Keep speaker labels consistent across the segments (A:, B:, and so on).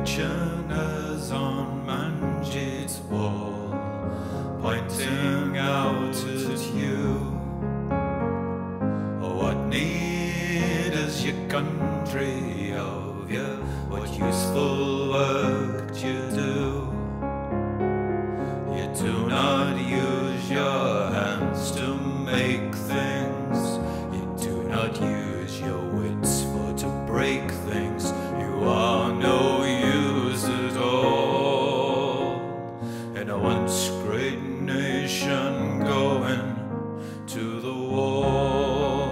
A: Kitcheners on Manjit's wall, pointing out at you. What need is your country of you? What useful work do you do? You do not use your hands to make things. You do not use your wits for to break things. You are no use at all in a once great nation going to the wall.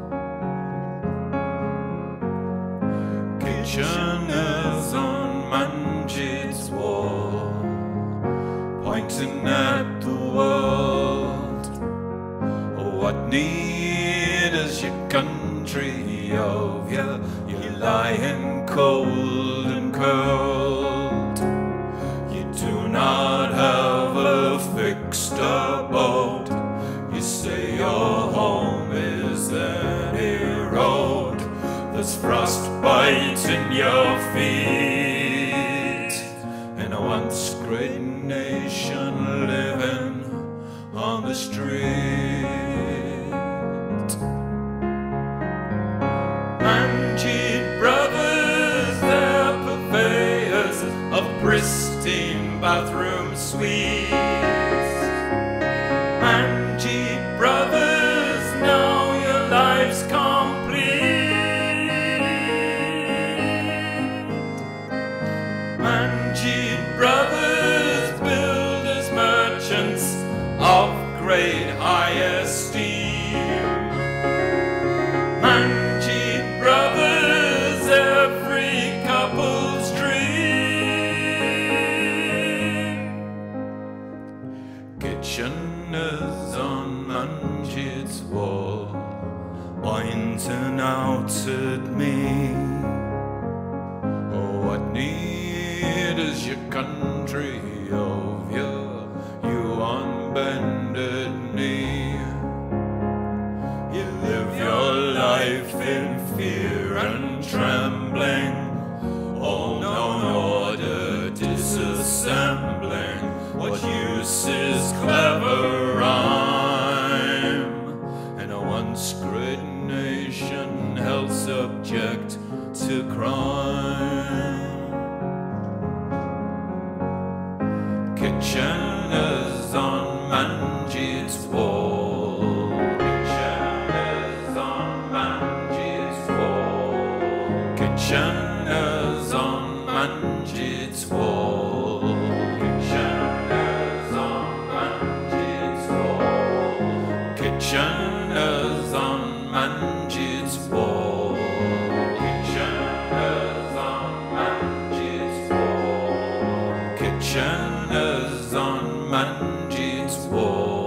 A: Kitcheners on Manjit's wall, pointing at the world. What need is your country of you? You lying cold and curled. You do not have a fixed abode. You say your home is any road that's frostbite in your feet, in a once great nation living on the street. Manjit brothers, they're purveyors of pristine bathroom suites. Manjit brothers, now your life's complete. Manjit brothers, builders, merchants of great high esteem. Manjit brothers, every couple's dream. Kitcheners on Manjit's wall, pointing out at me. Oh, what need is your country of you? You on bended knee. You live your life in fear and trembling, all known order disassembling. What use is clever rhyme in a once great nation held subject to crime? Kitcheners on Manjit's wall, kitcheners on Manjit's wall, kitcheners on Manjit's wall, kitcheners on Manjit's wall, kitcheners on Manjit's wall, kitcheners on Manjit's wall, kitcheners on Manjit's wall.